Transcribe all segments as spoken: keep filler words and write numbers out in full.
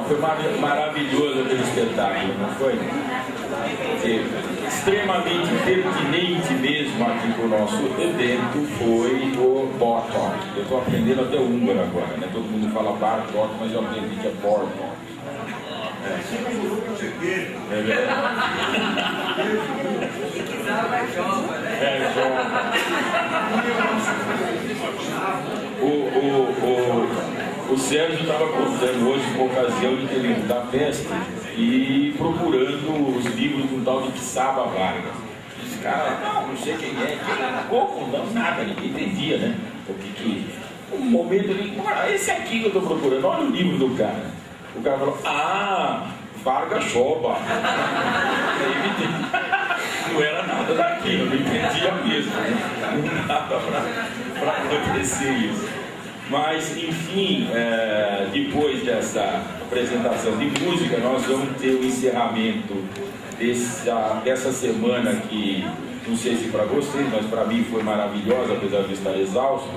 foi mar maravilhoso aquele espetáculo, não foi? E, extremamente pertinente mesmo aqui para o nosso evento foi o Bartók. Eu estou aprendendo até húngaro agora, né? Todo mundo fala Bartók, mas eu aprendi que é Bartók. É, é verdade. É, o, o, o, o Sérgio estava contando hoje, por ocasião de da festa, e procurando os livros do tal de Quixaba Vargas. Esse cara, não, não sei quem é, como, não, nada, ninguém entendia, né? O que que. Um momento ali, esse aqui que eu estou procurando, olha o livro do cara. O cara falou, ah, Vargas Choba. Não era nada daquilo, não entendia mesmo. Não dava para acontecer isso. Mas, enfim, é, depois dessa apresentação de música, nós vamos ter o encerramento dessa, dessa semana que, não sei se para vocês, mas para mim foi maravilhosa, apesar de estar exausto.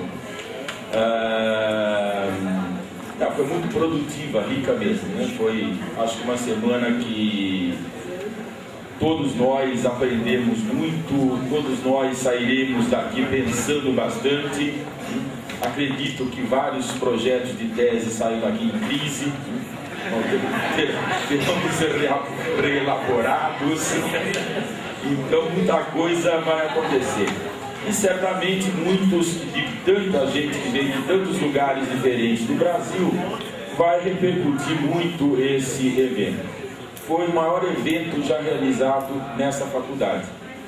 É, não, foi muito produtiva, rica mesmo, né? Foi, acho que uma semana que todos nós aprendemos muito, todos nós sairemos daqui pensando bastante. Acredito que vários projetos de tese saem daqui em crise, terão ser reelaborados, então muita coisa vai acontecer. E certamente muitos, de tanta gente que vem de tantos lugares diferentes do Brasil, vai repercutir muito esse evento. Foi o maior evento já realizado nessa faculdade.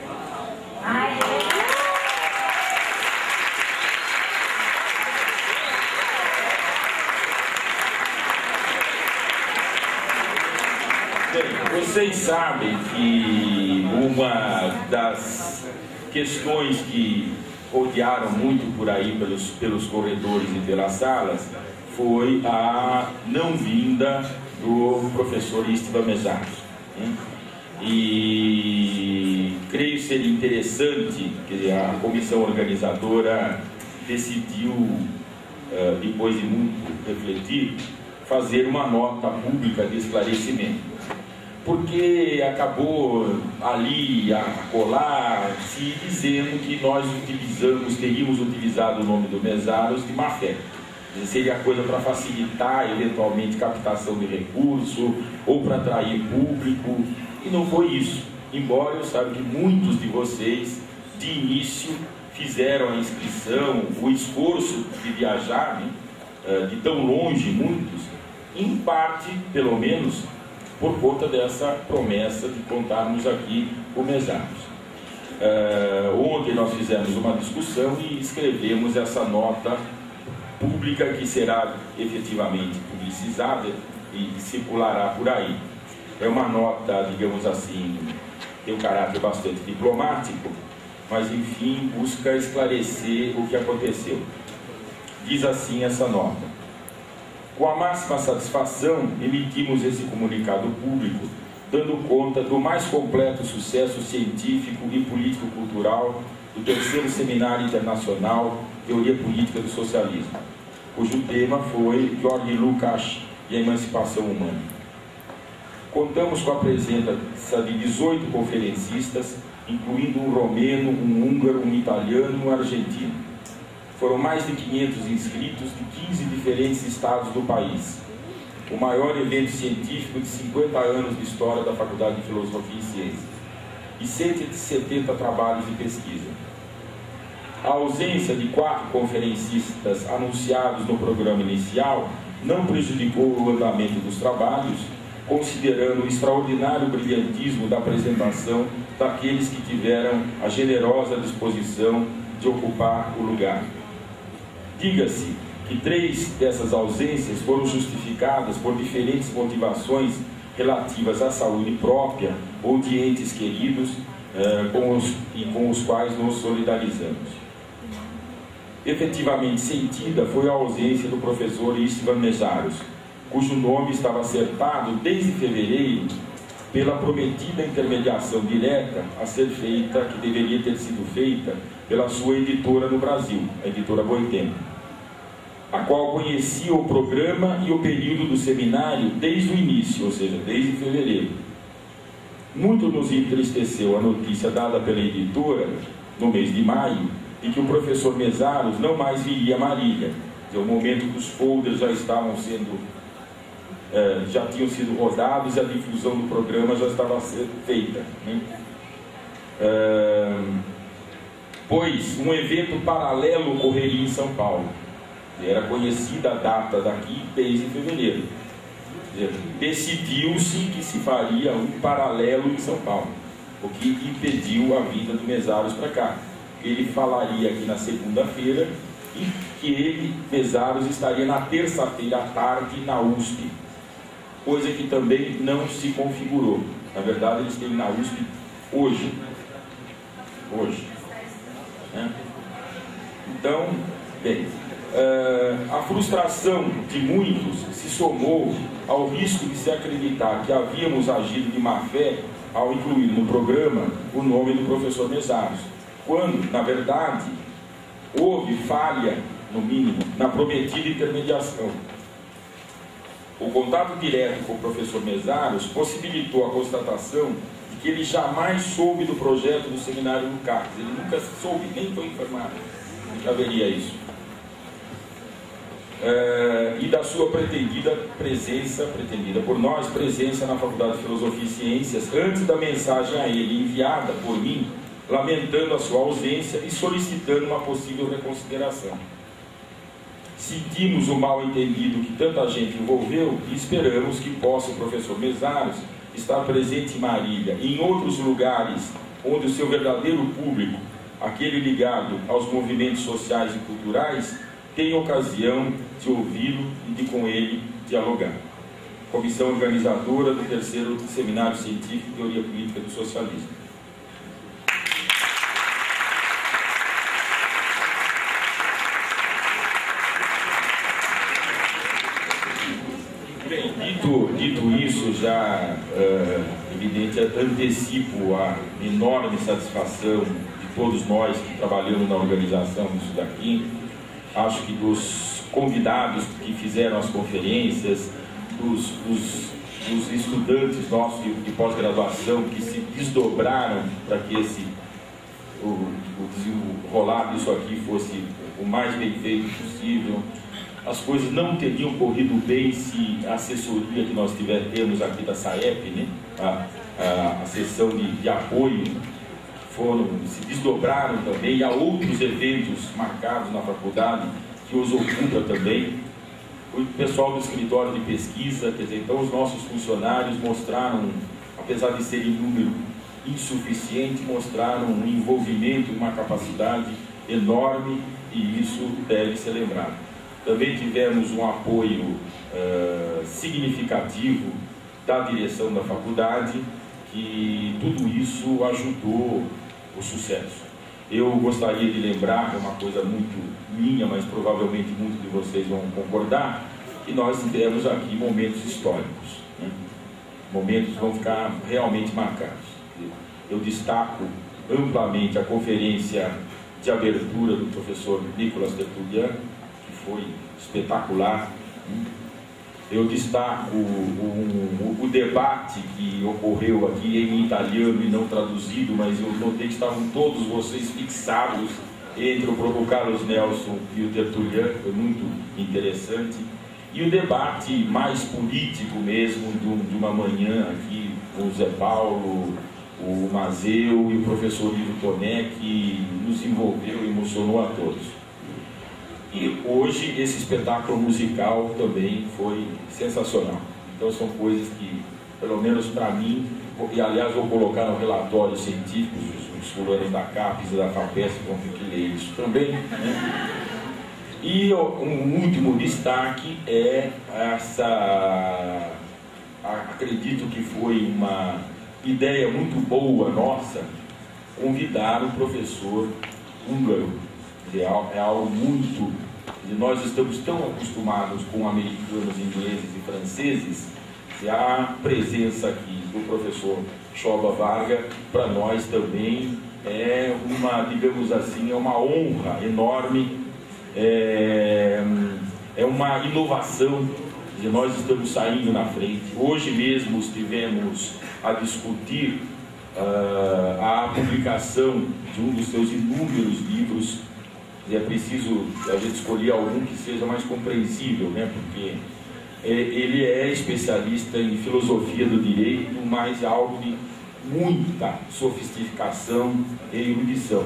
Bem, vocês sabem que uma das questões que rodearam muito por aí pelos, pelos corredores e pelas salas foi a não vinda do professor Istvan Meszaros, né? E creio ser interessante que a comissão organizadora decidiu, depois de muito refletir, fazer uma nota pública de esclarecimento, porque acabou ali a colar se dizendo que nós utilizamos, teríamos utilizado o nome do Meszaros de má fé. Seria coisa para facilitar eventualmente captação de recurso ou para atrair público, e não foi isso. Embora eu saiba que muitos de vocês de início fizeram a inscrição, o esforço de viajar, né, de tão longe, muitos, em parte, pelo menos, por conta dessa promessa de contarmos aqui o Meszaros. Uh, ontem nós fizemos uma discussão e escrevemos essa nota pública que será efetivamente publicizada e circulará por aí. É uma nota, digamos assim, tem um caráter bastante diplomático, mas enfim busca esclarecer o que aconteceu. Diz assim essa nota: com a máxima satisfação, emitimos esse comunicado público, dando conta do mais completo sucesso científico e político-cultural do terceiro Seminário Internacional Teoria Política do Socialismo, cujo tema foi George Lukács e a Emancipação Humana. Contamos com a presença de dezoito conferencistas, incluindo um romeno, um húngaro, um italiano e um argentino. Foram mais de quinhentos inscritos de quinze diferentes estados do país. O maior evento científico de cinquenta anos de história da Faculdade de Filosofia e Ciências. E cento e setenta trabalhos de pesquisa. A ausência de quatro conferencistas anunciados no programa inicial não prejudicou o andamento dos trabalhos, considerando o extraordinário brilhantismo da apresentação daqueles que tiveram a generosa disposição de ocupar o lugar. Diga-se que três dessas ausências foram justificadas por diferentes motivações relativas à saúde própria ou de entes queridos eh, com os, e com os quais nos solidarizamos. Efetivamente sentida foi a ausência do professor Istvan Meszaros, cujo nome estava acertado desde fevereiro pela prometida intermediação direta a ser feita, que deveria ter sido feita pela sua editora no Brasil, a editora Boitempo. a qual conhecia o programa e o período do seminário desde o início, ou seja, desde fevereiro. Muito nos entristeceu a notícia dada pela editora, no mês de maio, de que o professor Mesaros não mais viria a Marília. O momento que os folders já estavam sendo, eh, já tinham sido rodados e a difusão do programa já estava sendo feita, né? Eh, pois um evento paralelo ocorreria em São Paulo. Era conhecida a data daqui desde fevereiro. Decidiu-se que se faria um paralelo em São Paulo, o que impediu a vinda do Mesaros para cá. Ele falaria aqui na segunda-feira e que ele, Mesaros, estaria na terça-feira à tarde na U S P, coisa que também não se configurou. Na verdade, eles têm na U S P hoje. Hoje. Né? Então, bem, uh, a frustração de muitos se somou ao risco de se acreditar que havíamos agido de má fé ao incluir no programa o nome do professor Mesaros, quando, na verdade, houve falha, no mínimo, na prometida intermediação. O contato direto com o professor Mesaros possibilitou a constatação de que ele jamais soube do projeto do seminário no C A C S. Ele nunca soube, nem foi informado que haveria isso. É, e da sua pretendida presença, pretendida por nós, presença na Faculdade de Filosofia e Ciências, antes da mensagem a ele enviada por mim, lamentando a sua ausência e solicitando uma possível reconsideração. Sentimos o mal-entendido que tanta gente envolveu e esperamos que possa o professor Mesaros estar presente em Marília e em outros lugares onde o seu verdadeiro público, aquele ligado aos movimentos sociais e culturais, tenha ocasião de ouvi-lo e de com ele dialogar. Comissão organizadora do terceiro Seminário Científico de Teoria Política do Socialismo. Bem, dito, dito isso, já uh, evidente, antecipo a enorme satisfação de todos nós que trabalhamos na organização disso daqui. Acho que dos convidados que fizeram as conferências, dos, dos, dos estudantes nossos de, de pós-graduação que se desdobraram para que esse, o, o desenrolar disso aqui fosse o mais bem feito possível. As coisas não teriam corrido bem se a assessoria que nós tiver, temos aqui da SAEP, né, a, a, a sessão de, de apoio, foram, se desdobraram também, e há outros eventos marcados na faculdade que os ocupa também. O pessoal do escritório de pesquisa, quer dizer, então os nossos funcionários mostraram, apesar de serem número insuficiente, mostraram um envolvimento, uma capacidade enorme, e isso deve ser lembrado. Também tivemos um apoio uh, significativo da direção da faculdade, que tudo isso ajudou o sucesso. Eu gostaria de lembrar, é uma coisa muito minha, mas provavelmente muitos de vocês vão concordar, que nós tivemos aqui momentos históricos, né? Momentos que vão ficar realmente marcados. Eu destaco amplamente a conferência de abertura do professor Nicolas Tertullian, que foi espetacular. Eu destaco o, o, o debate que ocorreu aqui em italiano e não traduzido, mas eu notei que estavam todos vocês fixados entre o, o Carlos Nelson e o Tertullian, foi muito interessante. E o debate mais político mesmo, de, de uma manhã aqui, com o Zé Paulo, o Mazeu e o professor Ivo Toné, que nos envolveu e emocionou a todos. E hoje esse espetáculo musical também foi sensacional. Então são coisas que, pelo menos para mim, e aliás vou colocar no relatório científico, os, os fulanos da CAPES e da FAPESP vão ter que ler isso também, né? E um último destaque é essa, acredito que foi uma ideia muito boa nossa, convidar o professor húngaro. É algo muito... Nós estamos tão acostumados com americanos, ingleses e franceses, que a presença aqui do professor Csaba Varga, para nós também é uma, digamos assim, é uma honra enorme. É, é uma inovação, e nós estamos saindo na frente. Hoje mesmo estivemos a discutir uh, a publicação de um dos seus inúmeros livros, e é preciso a gente escolher algum que seja mais compreensível, né? Porque é, ele é especialista em filosofia do direito, mas algo de muita sofisticação e erudição.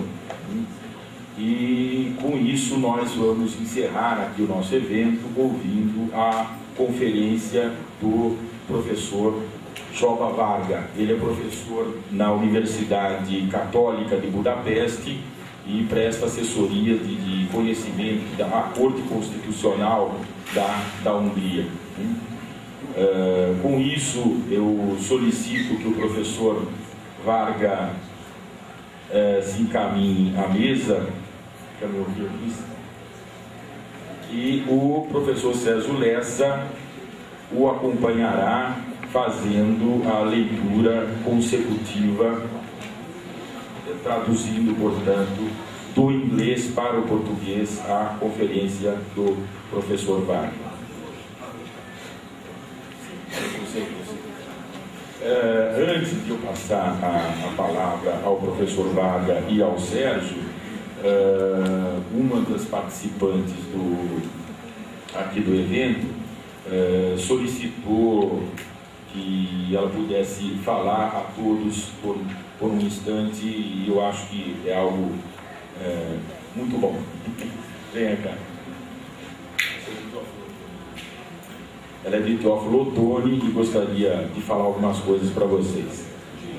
E com isso nós vamos encerrar aqui o nosso evento ouvindo a conferência do professor Csaba Varga. Ele é professor na Universidade Católica de Budapeste e presta assessoria de, de conhecimento da Corte Constitucional da, da Hungria. Uh, com isso, eu solicito que o professor Varga uh, se encaminhe à mesa, e o professor Sérgio Lessa o acompanhará fazendo a leitura consecutiva, traduzindo, portanto, do inglês para o português a conferência do professor Varga. Uh, antes de eu passar a, a palavra ao professor Varga e ao Sérgio, uh, uma das participantes do, aqui do evento uh, solicitou que ela pudesse falar a todos por, por um instante, e eu acho que é algo uh, muito bom. Venha cá. Ela é de Teófilo Otoni e gostaria de falar algumas coisas para vocês.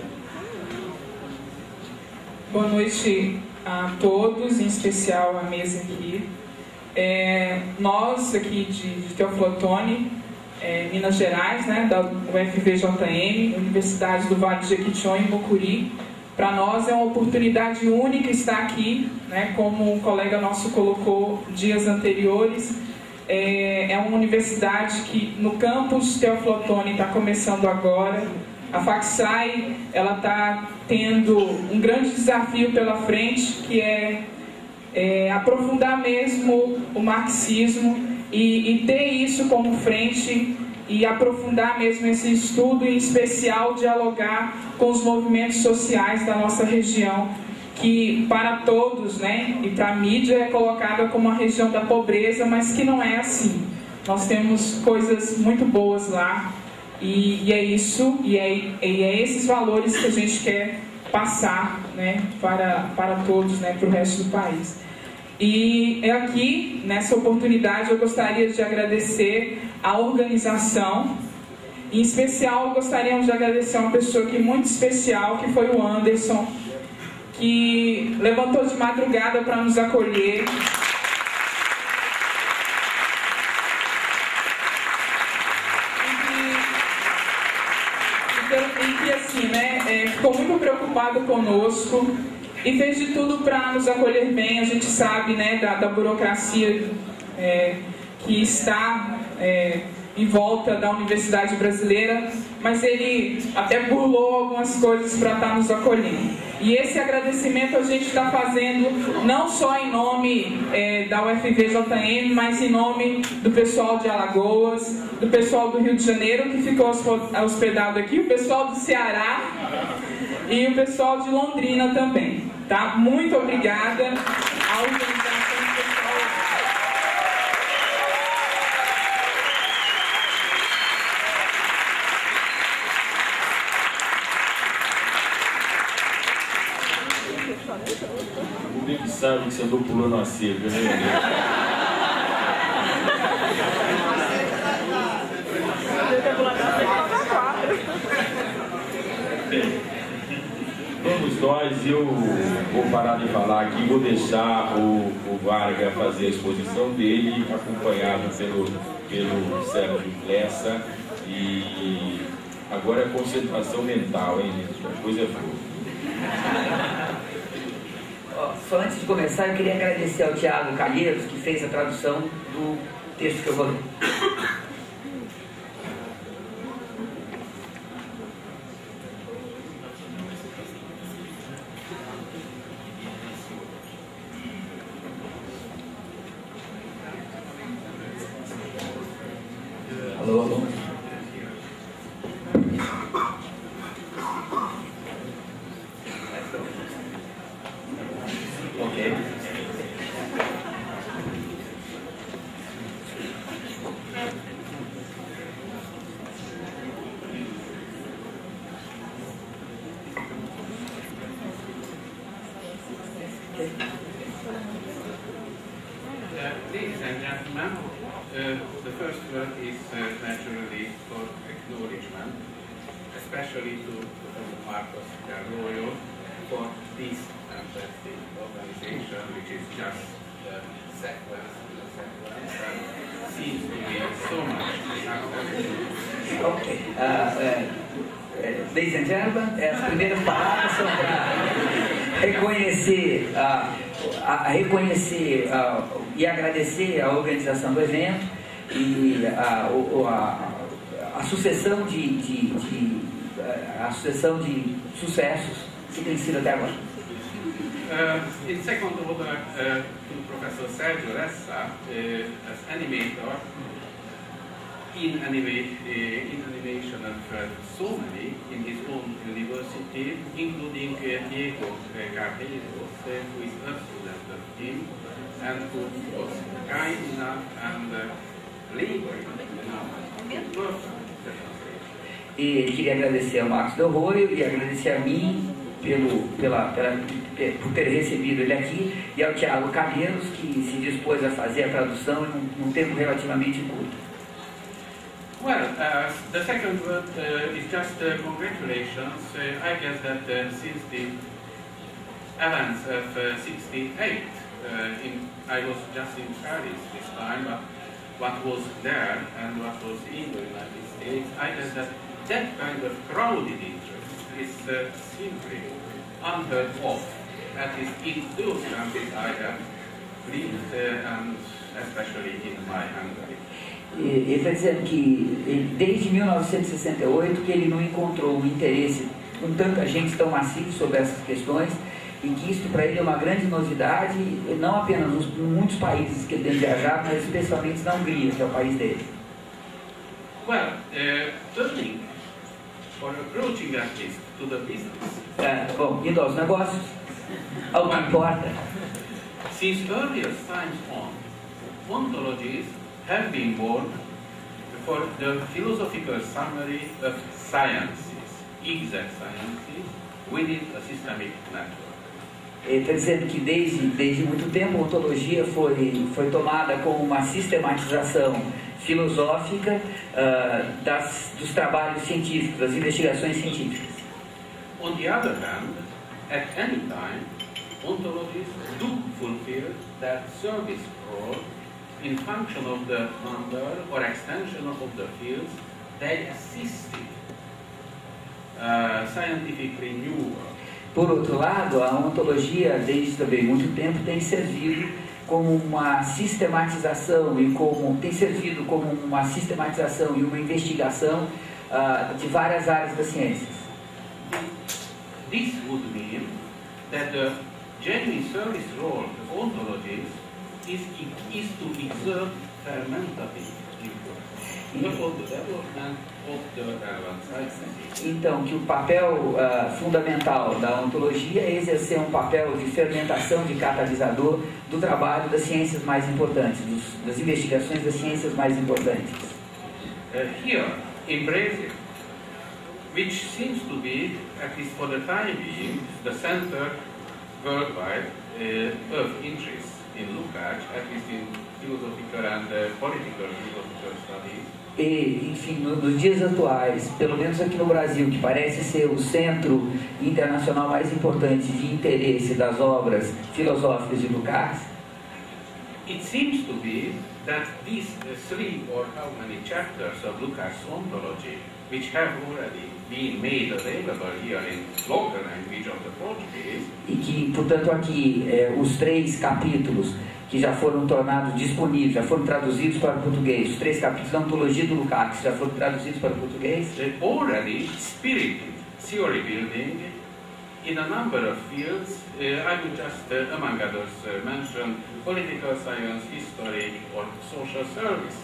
Boa noite a todos, em especial a mesa aqui. É, nós aqui de, de Teófilo Otoni, é, Minas Gerais, né, da U F V J M, Universidade do Vale de Jequitinhonha e Mucuri, para nós é uma oportunidade única estar aqui, né, como um colega nosso colocou dias anteriores. É, é uma universidade que no campus Teófilo Otoni está começando agora. A Facsai ela está tendo um grande desafio pela frente, que é, é aprofundar mesmo o marxismo e, e ter isso como frente e aprofundar mesmo esse estudo, em especial dialogar com os movimentos sociais da nossa região, que para todos, né, e para a mídia é colocada como a região da pobreza, mas que não é assim. Nós temos coisas muito boas lá, e, e é isso, e é, e é esses valores que a gente quer passar, né, para, para todos, né, para o resto do país. E é aqui, nessa oportunidade, eu gostaria de agradecer a organização. Em especial, gostaríamos de agradecer a uma pessoa que é muito especial, que foi o Anderson, que levantou de madrugada para nos acolher. E que, e que assim, né, é, ficou muito preocupado conosco e fez de tudo para nos acolher bem. A gente sabe, né, da, da burocracia é, que está é, em volta da Universidade Brasileira, mas ele até burlou algumas coisas para estar nos acolhendo. E esse agradecimento a gente está fazendo não só em nome é, da U F V J M, mas em nome do pessoal de Alagoas, do pessoal do Rio de Janeiro, que ficou hospedado aqui, o pessoal do Ceará e o pessoal de Londrina também. Tá? Muito obrigada à organização do pessoal. O público sabe que você andou pulando a cerca, né? Vamos nós, eu vou parar de falar aqui, vou deixar o, o Varga fazer a exposição dele, acompanhado pelo, pelo Sérgio Lessa. E agora é concentração mental, hein, gente? A coisa é boa. Só antes de começar, eu queria agradecer ao Tiago Calheiros, que fez a tradução do texto que eu vou ler. Alô, alô. Ok. Ladies and gentlemen, uh, the first word is uh, naturally for acknowledgement, especially to Marcos Garroyo for this fantastic organization, which is just the sequence, the sequence, and seems to be so much successful. Ok. Uh, uh, uh, ladies and gentlemen, as primeiras palavras são para reconhecer, uh, a, a reconhecer uh, e agradecer a organização do evento e a, a, a sucessão de, de, de a sucessão de sucessos que tem sido até agora. Uh, in second order, uh, to Professor Sergio Ressa, uh, as animator, in, anima uh, in animation of uh, so many in his own university, including uh, Diego Carneros, uh, who is a student of him, and who was kind enough and uh, laboring enough to work on the translation. E queria agradecer ao Marcos Del Roio e agradecer a mim pelo, pela, pela, por ter recebido ele aqui, e ao Tiago Calheiros, que se dispôs a fazer a tradução em um, um tempo relativamente curto. Well, uh, the second word uh, is just uh, congratulations. Uh, I guess that uh, since the events of uh, sixty-eight, uh, in, I was just in Paris this time, but what was there and what was in the United States, I guess that that kind of crowded interest is uh, simply unheard of, at least in those countries I have lived, uh, and especially in my Hungary. Ele está dizendo que ele, desde mil novecentos e sessenta e oito que ele não encontrou um interesse com tanta gente tão massivo sobre essas questões, e que isso para ele é uma grande novidade, não apenas nos muitos países que ele tem viajado, mas especialmente na Hungria, que é o país dele. Well, uh, turning or approaching at least to the business. É, bom, indo aos negócios, ao que importa. Since earliest times on, ontologies have been born for the philosophical summary of sciences, exact sciences, within a systemic network. Ele está dizendo que desde, desde muito tempo a ontologia foi, foi tomada como uma sistematização filosófica uh, das, dos trabalhos científicos, das investigações científicas. On the other hand, at any time, ontologies do fulfill their service role in function of the number or extension of the fields they assisted uh, scientific renewal. Por outro lado, a ontologia, desde também muito tempo, tem servido como uma sistematização e como tem servido como uma sistematização e uma investigação uh, de várias áreas das ciências. This would mean that the genuine service role of ontologies is, is to exert fermentative influence on the development of the relevant sciences. Então, que o papel uh, fundamental da ontologia é exercer um papel de fermentação, de catalisador do trabalho das ciências mais importantes, dos, das investigações das ciências mais importantes. Uh, here, in Brazil, which seems to be, at least for the time being, the center worldwide uh, of interest in Lukács, at least in philosophical and uh, political philosophical studies. E, enfim, no, nos dias atuais, pelo menos aqui no Brasil, que parece ser o centro internacional mais importante de interesse das obras filosóficas de Lukács, it seems to be that these uh, three or how many chapters of Lukács' ontology, which have already been made available here in local language of the Portuguese, e que, portanto, aqui é, os três capítulos que já foram tornados disponíveis, já foram traduzidos para o português, os três capítulos da ontologia do Lukács já foram traduzidos para o português, they already spirited theory building in a number of fields. Uh, I would just, uh, among others, uh, mention political science, history, or social service.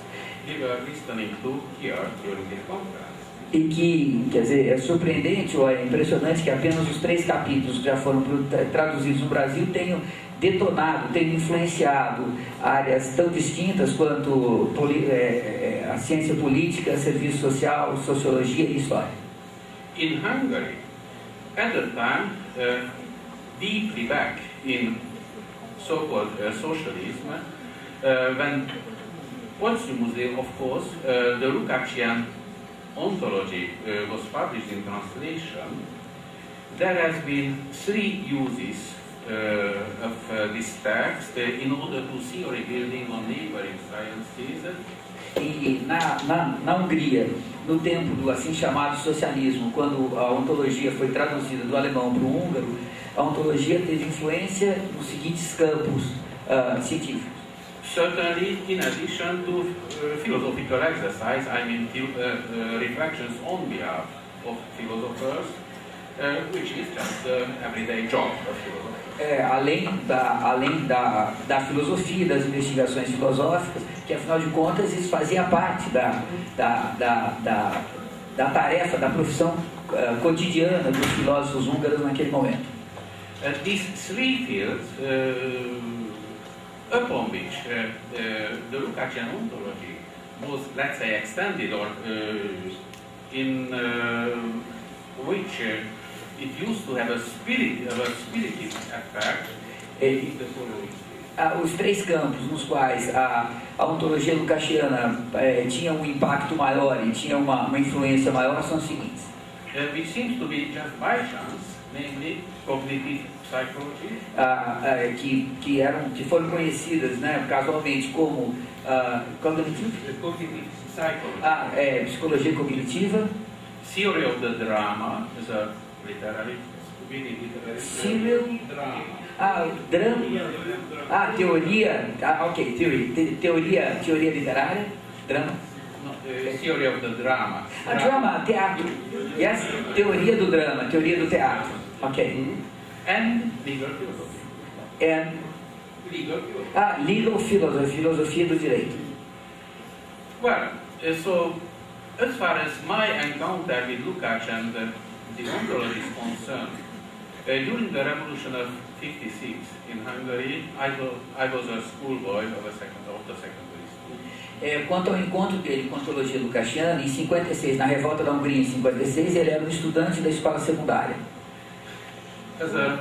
we were listening to here during this conference. E que, quer dizer, é surpreendente ou é impressionante que apenas os três capítulos que já foram traduzidos no Brasil tenham detonado, tenham influenciado áreas tão distintas quanto poli, é, a ciência política, serviço social, sociologia e história. In Hungary, at the time, uh, deeply back in so-called uh, socialism, uh, when posthumously, of course, uh, the Lukácsian ontology uh, was published in translation, there has been three uses uh, of uh, this text uh, in order to theory building on neighboring sciences. E na, na, na Hungria, no tempo do assim chamado socialismo, quando a ontologia foi traduzida do alemão para o húngaro, a ontologia teve influência nos seguintes campos uh, científicos. Certainly, in addition to uh, philosophical exercise, I mean uh, uh, reflections on behalf of philosophers, uh, which is just the everyday job of philosophers. É, além da, além da, da filosofia, das investigações filosóficas, que afinal de contas isso fazia parte da, da, da, da, da tarefa, da profissão uh, cotidiana dos filósofos húngaros naquele momento. Uh, these three fields uh, upon which uh, uh, the Lukácsian ontology was, let's say, extended, or uh, in uh, which uh, it used to have a spirit, a spirited effect, is the following. Ah, os três campos nos quais a, a ontologia lukáciana eh, tinha um impacto maior e tinha uma, uma influência maior são os seguintes. Uh, which seems to be just by chance, namely cognitive psychology, ah, ah, que, que, eram, que foram conhecidas, né, casualmente como ah, cognitive, cognitive psychology, ah, é, psicologia cognitiva, theory of the drama, is a literary, Theory drama. Ah, drama, ah, teoria, ah, ok, theory, te, teoria, teoria literária, drama. No, uh, theory of the drama. Ah, drama, teatro, yes, teoria do drama, teoria do teatro, ok. And legal philosophy. And, Legal philosophy. ah, legal philosophy, filosofia do direito. Well, uh, so as far as my encounter with Lukács and uh, the ontology is concerned, uh, during the revolution of fifty-six in Hungary, I was, I was a schoolboy of, a second, of the secondary school. É, quanto ao encontro dele com a ontologia lukáciana, em cinquenta e seis, na revolta da Hungria em cinquenta e seis, ele era um estudante da escola secundária. As, a,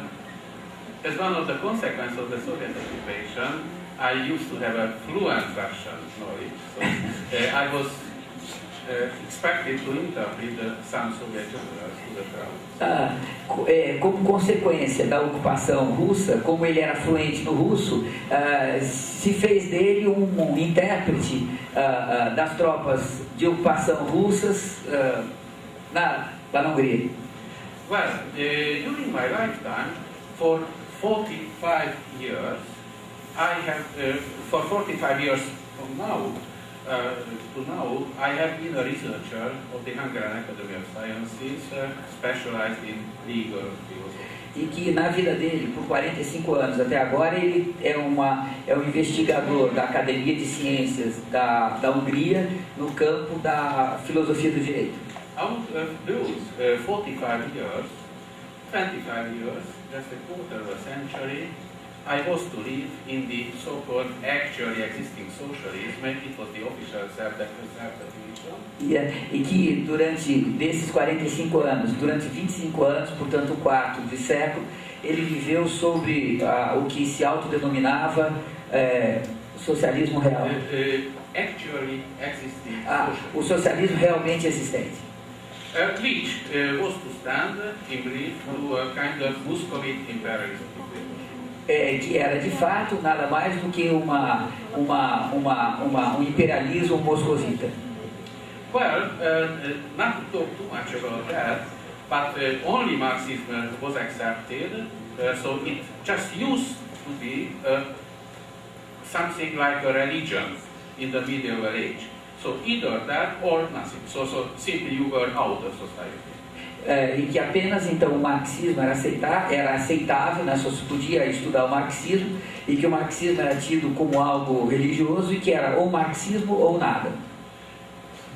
as one of the consequences of the Soviet occupation, I used to have a fluent Russian knowledge, so uh, I was uh, expected to interpret uh, some Soviet generals to the crowd. Ah, é, como consequência da ocupação russa, como ele era fluente no russo, ah, se fez dele um, um intérprete ah, ah, das tropas de ocupação russas ah, na, lá na Hungria. Well, uh, during my lifetime, for forty-five years, I have, uh, for forty-five years from now, uh, to now, I have been a researcher of the Hungarian Academy of Sciences, uh, specialized in legal philosophy. E que na vida dele, por quarenta e cinco anos até agora, ele é, uma, é um investigador da Academia de Ciências da, da Hungria no campo da filosofia do direito. Out of those uh, forty-five years, twenty-five years, just a quarter of a century, I was to live in the so-called actually existing socialism. It was the official self-definition. E, e que durante desses quarenta e cinco anos, durante vinte e cinco anos, portanto um quarto de século, ele viveu sobre ah, o que se autodenominava eh, socialismo real. Uh, uh, actually existing Ah, socialism. o socialismo realmente existente. Uh, which uh, was to stand, in brief, to a kind of Muscovite imperialism. É, que era de fato nada mais do que uma, uma, uma, uma, um imperialismo moscovita. Well, uh, not to talk too much about that, but uh, only Marxism was accepted, uh, so it just used to be uh, something like a religion in the medieval age. So either that or nothing. So, so simply you were out of society. É, e que apenas então o marxismo era, aceitar, era aceitável, né, só se podia estudar o marxismo, e que o marxismo era tido como algo religioso e que era ou marxismo ou nada.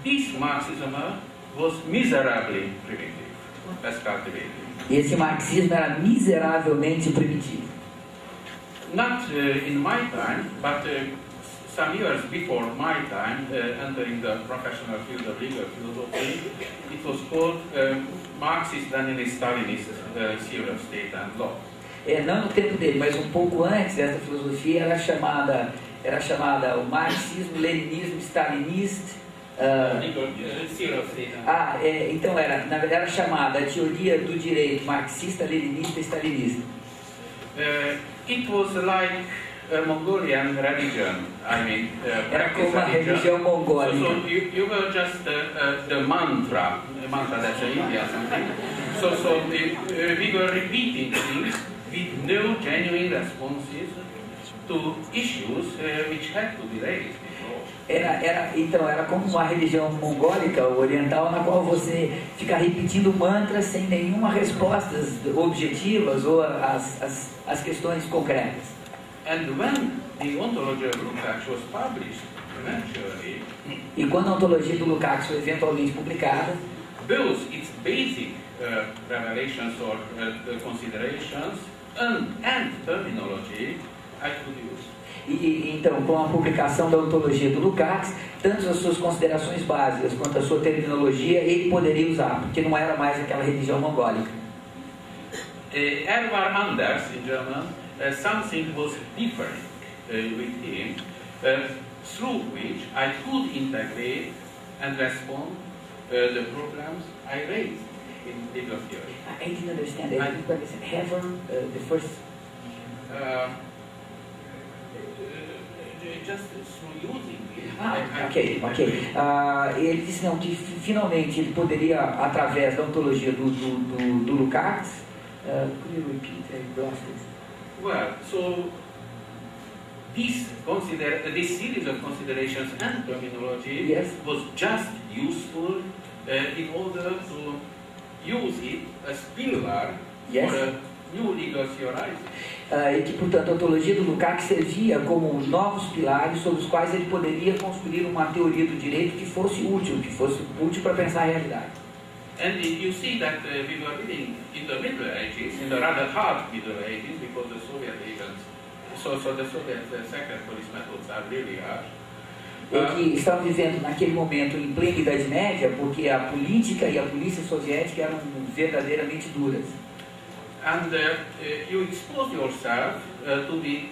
this Marxism was miserably primitive, as cultivated. E esse marxismo era miseravelmente primitivo. Not uh, in my time, but uh, some years before my time, uh, entering the professional field of legal philosophy, it was called uh, Marxist-Leninist-Stalinist uh, theory of state and law. É, não no tempo dele, mas um pouco antes dessa filosofia era chamada, era chamada o marxismo, leninismo, stalinista. Uh, ah, é, então era, na verdade era chamada a teoria do direito marxista, leninista e stalinista. Uh, it was like a Mongolian religion. I mean, uh, era como uma religião mongólica. So, so you, you were just uh, uh, the mantra, the mantra that's in India or something. So, so uh, we were repeating things with no genuine responses to issues uh, which had to be raised. Era, era, então, era como uma religião mongólica, oriental, na qual você fica repetindo mantras sem nenhuma respostas objetivas ou as, as, as questões concretas. And when the ontology of Lukács was published, eventually, e quando a ontologia do Lukács foi eventualmente publicada, both its basic uh, revelations or uh, considerations and, and terminology I could use. E, então, com a publicação da ontologia do Lukács, tanto as suas considerações básicas quanto a sua terminologia, ele poderia usar, porque não era mais aquela religião mongólica. Uh, Edvard Anders, in German, uh, something was different uh, with him, uh, through which I could integrate and respond uh, the problems I raised in legal theory. I didn't understand. I didn't understand. Ever, uh, the first... Uh, Just through using it. Ah, ok, ok. Uh, ele disse não, que finalmente ele poderia, através da ontologia do, do, do, do Lukács, uh, could you repeat? I lost it. Well, so this, consider, this series of considerations and terminology yes. was just useful uh, in order to use it as pillar yes. for a new legal theorizing. Uh, e que, portanto, a ontologia do Lukács servia como novos pilares sobre os quais ele poderia construir uma teoria do direito que fosse útil, que fosse útil para pensar a realidade. And you see that uh, we were living in the Middle Ages, in the rather hard Middle Ages, because the Soviet agents, so, so the Soviet uh, secret police methods are really hard. E que estavam vivendo naquele momento em plena Idade Média, porque a política e a polícia soviética eram verdadeiramente duras. And uh, uh, you expose yourself uh, to be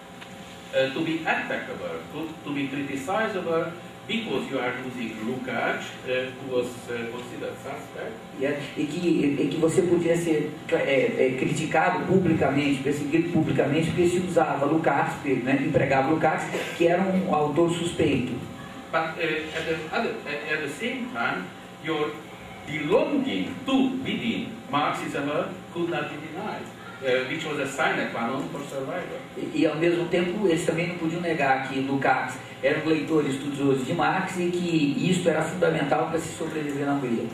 uh, to be attackable, to, to be criticizable, because you are using Lukács, uh, who was uh, considered suspect. Yeah. E, que, e que você podia ser é, é, criticado publicamente, perseguido publicamente, porque se usava Lukács, né, empregava Lukács, que era um autor suspeito. But uh, at, the other, at, at the same time, your belonging to within Marxism could not be denied, uh, which was a sine qua non for survival. E, e ao mesmo tempo eles também não podiam negar que Lukács era um leitor estudioso de Marx e que isso era fundamental para se sobreviver na Hungria.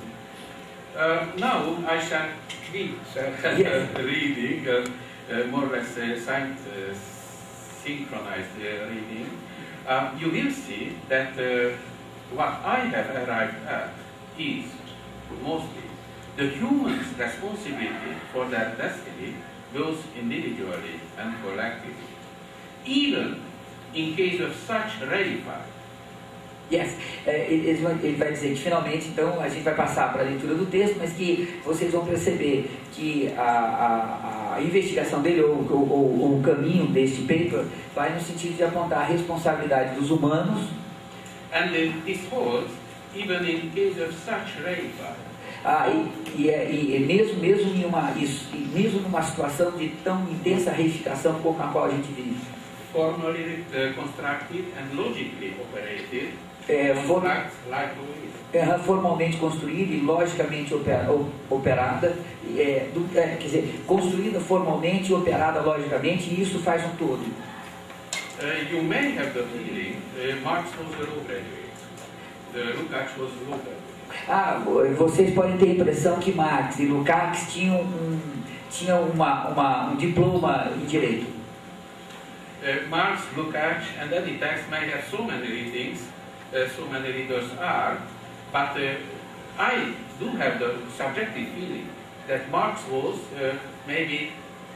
Uh, now I shall read uh, yes. reading, uh, uh, more or less uh, syn uh, synchronized uh, reading. Uh, you will see that uh, what I have arrived at is mostly the human's responsibility for their destiny, both individually and collectively, even in case of such rarefied. Yes, ele vai dizer que finalmente, então, a gente vai passar para a leitura do texto, mas que vocês vão perceber que a, a, a investigação dele, ou, ou, ou o caminho deste paper, vai no sentido de apontar a responsabilidade dos humanos. And this holds even in case of such rarefied. Ah, e, e, e mesmo, mesmo, em uma, isso, mesmo numa situação de tão intensa reificação como a qual a gente vive. Formally uh, constructed and logically operated, é, for, like é, formalmente construída e logicamente opera, operada, é, do, é, quer dizer, construída formalmente e operada logicamente, e isso faz um todo. Uh, you may have the feeling uh, Marx was a law graduate, the Lukács was a law graduate. Ah, vocês podem ter a impressão que Marx e Lukács tinham um, tinham uma, uma, um diploma em direito. Uh, Marx, Lukács, and any text may have so many readings, uh, so many readers are, But uh, I do have the subjective feeling that Marx was uh, maybe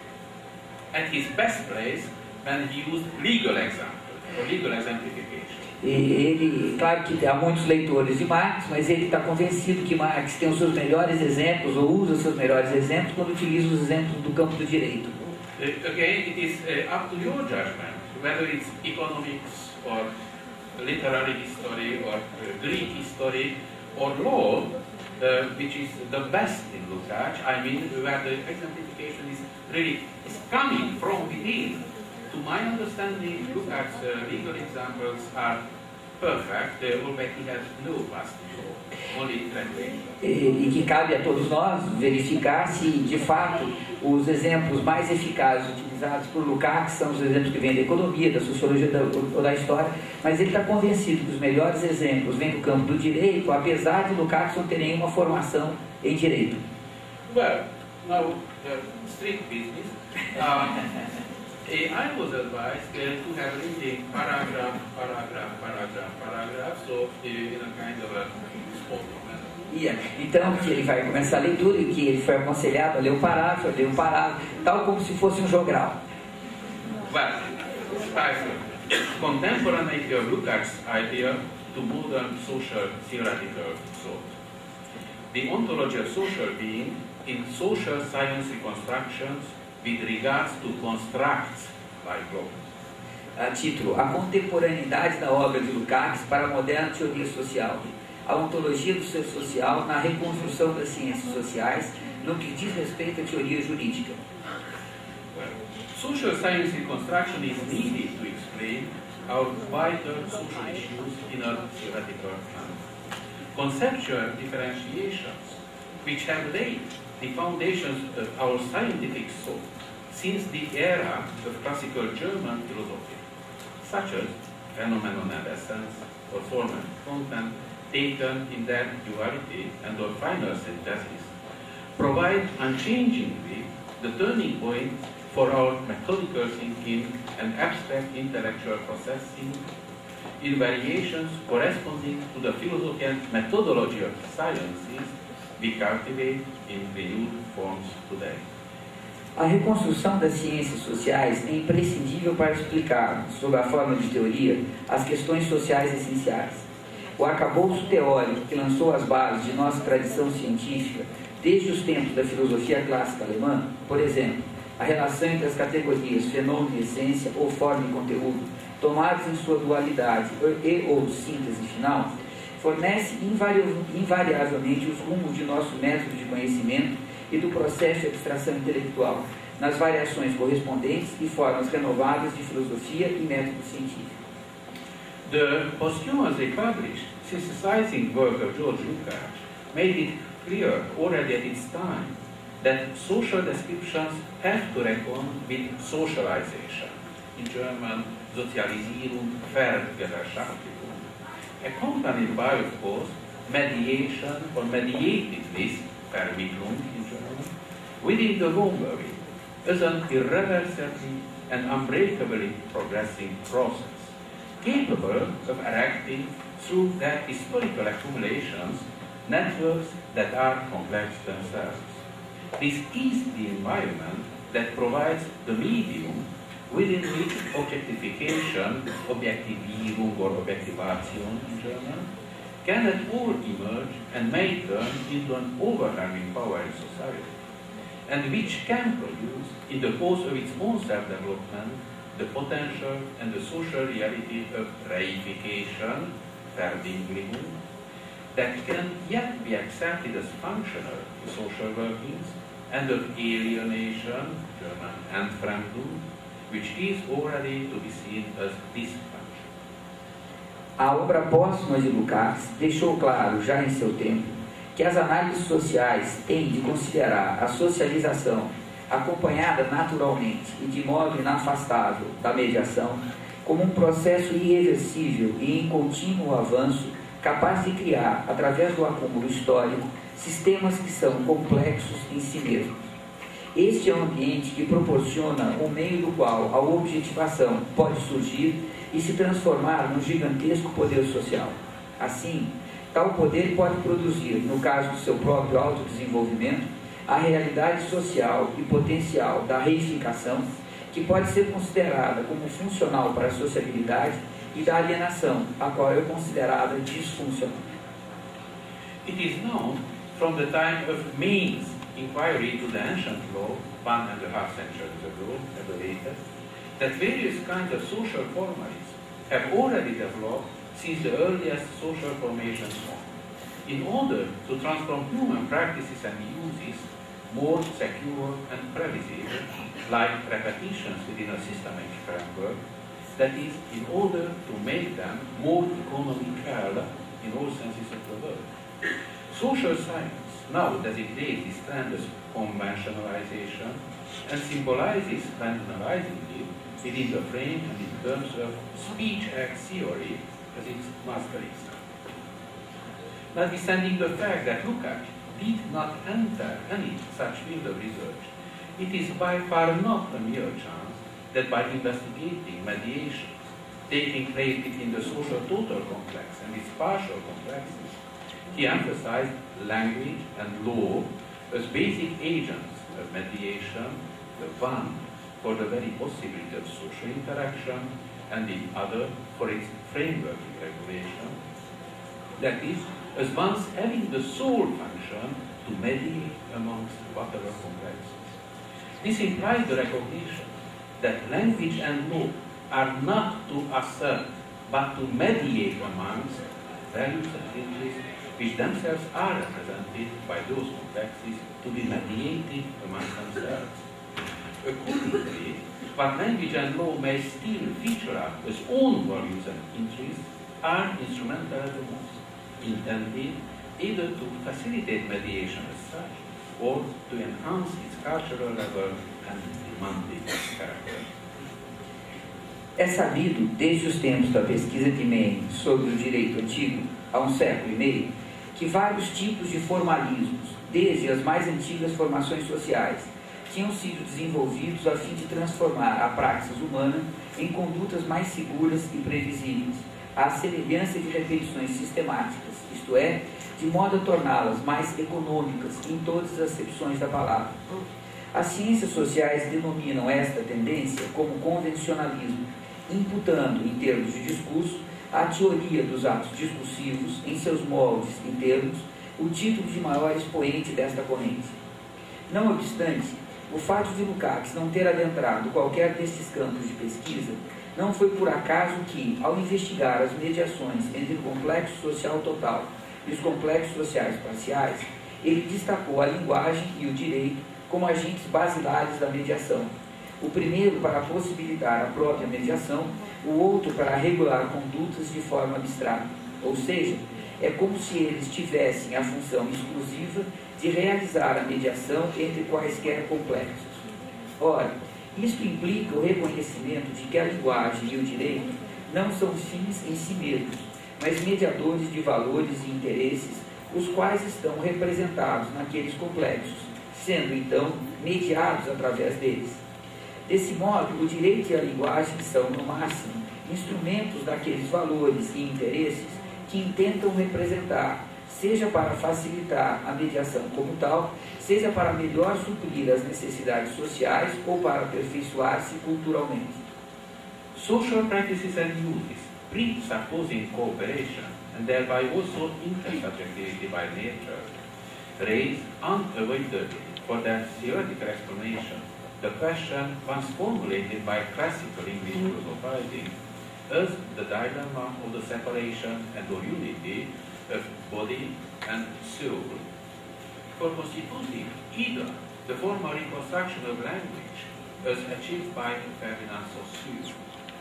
at his best place when he used legal example, or legal exemplification. E ele, claro que há muitos leitores de Marx, mas ele está convencido que Marx tem os seus melhores exemplos, ou usa os seus melhores exemplos, quando utiliza os exemplos do campo do direito. Uh, again, it is uh, up to your judgment, whether it's economics, or literary history, or uh, Greek history, or law, uh, which is the best in Lukács. I mean, where the exemplification is really is coming from within. To my understanding, Lukács' uh, legal examples are perfect, uh, although he has no past law, only translation. E, e que cabe a todos nós verificar se, de fato, os exemplos mais eficazes utilizados por Lukács são os exemplos que vêm da economia, da sociologia da, ou da história, mas ele está convencido que os melhores exemplos vêm do campo do direito, apesar de Lukács não ter nenhuma formação em direito. Well, now, uh, strict business. Um, I was advised uh, to have reading paragraph, paragraph, paragraph, paragraph, so uh, in a kind of a spoken manner. Yeah. Então, que ele vai começar a leitura e que ele foi aconselhado a ler um parágrafo, a ler um parágrafo, tal como se fosse um jogral. Well, contemporaneity of Lukács' idea to modern social theoretical thought. The ontology of social being in social science reconstructions with regards to constructs like law. A título, a contemporaneidade da obra de Lukács para a moderna teoria social, a ontologia do ser social na reconstrução das ciências sociais, no que diz respeito à teoria jurídica. Well, social science reconstruction is needed to explain our vital social issues in a theoretical manner. Conceptual differentiations, which have laid the foundations of our scientific thought since the era of classical German philosophy, such as phenomenon and essence, or form and content, taken in their duality and or final synthesis, provide unchangingly the turning point for our methodical thinking and abstract intellectual processing in variations corresponding to the philosophy and methodology of the sciences we cultivate in renewed forms today. A reconstrução das ciências sociais é imprescindível para explicar, sob a forma de teoria, as questões sociais essenciais. O arcabouço teórico que lançou as bases de nossa tradição científica desde os tempos da filosofia clássica alemã, por exemplo, a relação entre as categorias fenômeno e essência ou forma e conteúdo, tomados em sua dualidade e ou síntese final, fornece invariavelmente os rumos de nosso método de conhecimento e do processo de abstração intelectual, nas variações correspondentes e formas renovadas de filosofia e método científico. The posthumously published synthesizing work of George Lukács made it clear already at its time that social descriptions have to reckon with socialization, in German Sozialisierung, Vergesellschaftung, accompanied by, of course, mediation or mediatedness, Vermittlung in German, within the Hungary, as an irreversibly and unbreakably progressing process, capable of erecting through their historical accumulations networks that are complex themselves. This is the environment that provides the medium within which objectification, Objektivierung or Objektivation in German, can at all emerge and may turn into an overwhelming power in society, and which can produce, in the course of its own self-development, the potential and the social reality of reification, Verdinglichung, that can yet be accepted as functional to social workings, and of alienation, German Entfremdung, which is already to be seen as dysfunction. A obra póstuma de Lukács deixou claro, já em seu tempo, que as análises sociais têm de considerar a socialização, acompanhada naturalmente e de modo inafastável da mediação, como um processo irreversível e em contínuo avanço, capaz de criar, através do acúmulo histórico, sistemas que são complexos em si mesmos. Este é um ambiente que proporciona o meio do qual a objetivação pode surgir e se transformar num gigantesco poder social. Assim, Tal poder pode produzir, no caso do seu próprio autodesenvolvimento, a realidade social e potencial da reificação, que pode ser considerada como funcional para a sociabilidade, e da alienação, a qual é considerada disfuncional. It is known from the time of Maine's inquiry to the ancient law, one and a half centuries ago, at the latest, that various kinds of social formalism have already developed since the earliest social formations on, in order to transform human practices and uses more secure and previsible, like repetitions within a systematic framework, that is, in order to make them more economical in all senses of the word. Social science now designates this trend as conventionalization and symbolizes randomizing it within the frame and in terms of speech act theory as its master example. Notwithstanding the fact that Lukács did not enter any such field of research, it is by far not a mere chance that by investigating mediation taking place between the social total complex and its partial complexes, he emphasized language and law as basic agents of mediation, the one for the very possibility of social interaction, and the other for its framework regulation, that is, as once having the sole function to mediate amongst whatever complexes. This implies the recognition that language and law are not to assert, but to mediate amongst values and interests which themselves are represented by those complexes to be mediated amongst themselves. Accordingly, what language and law may still feature up as own values and interests are instrumental at the most, intended either to facilitate mediation as such, or to enhance its cultural level and demanding character. É sabido, desde os tempos da pesquisa de Maine sobre o direito antigo, há um século e meio, que vários tipos de formalismos, desde as mais antigas formações sociais, tinham sido desenvolvidos a fim de transformar a praxis humana em condutas mais seguras e previsíveis, à semelhança de repetições sistemáticas, isto é, de modo a torná-las mais econômicas em todas as acepções da palavra. As ciências sociais denominam esta tendência como convencionalismo, imputando, em termos de discurso, à teoria dos atos discursivos, em seus moldes e termos, o título de maior expoente desta corrente. Não obstante, o fato de Lukács não ter adentrado qualquer destes campos de pesquisa não foi por acaso que, ao investigar as mediações entre o complexo social total e os complexos sociais parciais, ele destacou a linguagem e o direito como agentes basilares da mediação. O primeiro para possibilitar a própria mediação, o outro para regular condutas de forma abstrata. Ou seja, é como se eles tivessem a função exclusiva de realizar a mediação entre quaisquer complexos. Ora, isto implica o reconhecimento de que a linguagem e o direito não são fins em si mesmos, mas mediadores de valores e interesses, os quais estão representados naqueles complexos, sendo então mediados através deles. Desse modo, o direito e a linguagem são, no máximo, instrumentos daqueles valores e interesses que intentam representar, seja para facilitar a mediação como tal, seja para melhor suprir as necessidades sociais ou para aperfeiçoar-se culturalmente. Social practices and uses, presupposing cooperation and thereby also intersubjectivity by nature, raise unavoidably for their theoretical explanation the question once formulated by classical English philosophizing as the dilemma of the separation and or unity of body and soul. For constituting either the formal reconstruction of language as achieved by Ferdinand Saussure,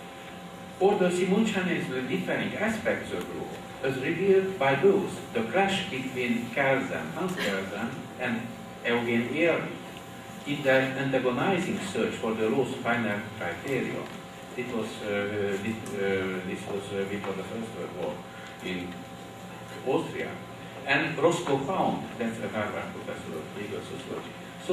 or the simultaneously differing aspects of law as revealed by those the clash between Kelsen, Hans Kelsen, and Eugen Ehrlich in their antagonizing search for the law's final criterion. It was, uh, this, uh, this was uh, before the First World War in Austria. And Roscoe found, that's a Harvard professor of legal sociology,